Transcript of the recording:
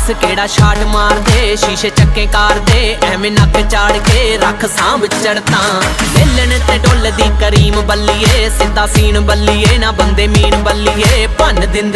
दस केड़ा शाट मार दे, शीशे चक्के कार दे, एवें नक चाड़ के रख सांभ चढ़ता। लेलन ते डुल दी करीम बल्लिए, सीधा सीन बल्लिए ना बंदे मीन बल्लिए, भन दिंदे